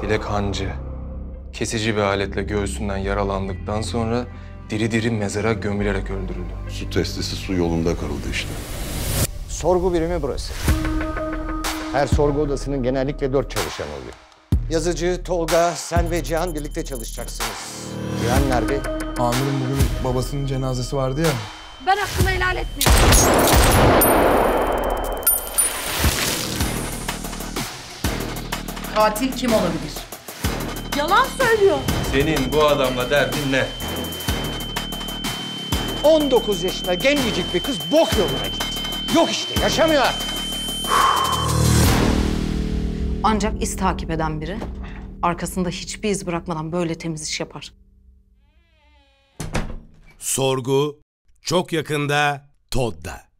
Dilek Hancı kesici bir aletle göğsünden yaralandıktan sonra diri diri mezara gömülerek öldürüldü. Su testisi su yolunda kırıldı işte. Sorgu birimi burası. Her sorgu odasının genellikle 4 çalışan oluyor. Yazıcı, Tolga, sen ve Cihan birlikte çalışacaksınız. Cihan nerede? Amirim bugün babasının cenazesi vardı ya. Ben hakkımı helal etmiyorum. Katil kim olabilir? Yalan söylüyor. Senin bu adamla derdin ne? 19 yaşında gencecik bir kız bok yoluna gitti. Yok işte, yaşamıyor. Ancak iz takip eden biri arkasında hiçbir iz bırakmadan böyle temiz iş yapar. Sorgu çok yakında Todd'da.